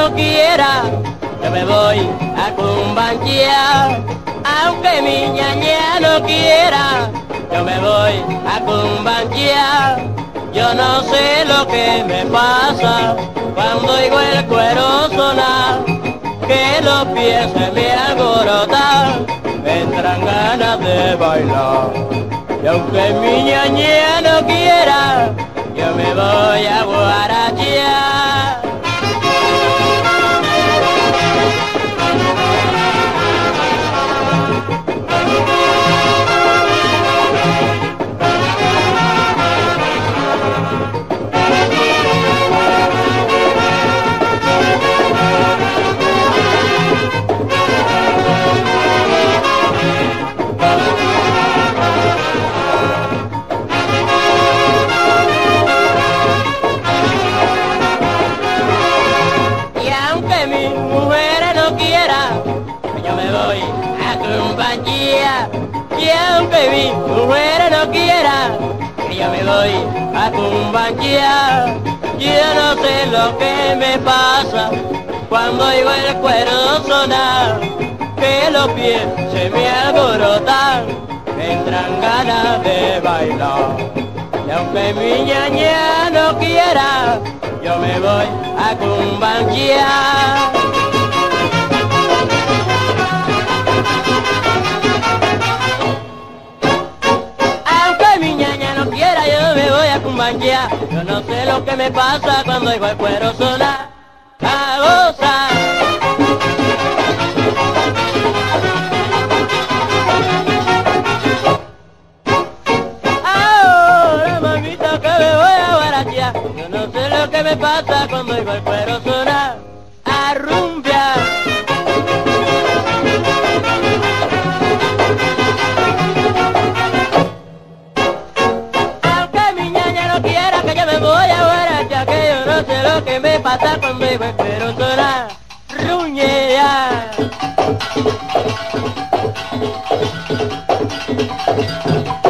no quiera, yo me voy a cumbanchear. Aunque mi ñaña no quiera, yo me voy a cumbanchear. Yo no sé lo que me pasa cuando oigo el cuero sonar, que los pies se me alborotan, me entran ganas de bailar. Y aunque mi ñaña no quiera, yo me voy a guarachear. Yo me voy a cumbanchear. Y aunque mi mujer no quiera, que yo me voy a cumbanchear. Yo no sé lo que me pasa cuando oigo el cuero sonar, que los pies se me alborotan, me entran ganas de bailar. Y aunque mi ñaña no quiera, yo me voy a cumbanchear. Yo no sé lo que me pasa cuando oigo el cuero sonar, a gozar. Ahora mamita que me voy a guarachear. Yo no sé lo que me pasa cuando oigo el cuero sonar, a rumbear. No sé lo que me pasa cuando oigo el cuero sonar, ruñea.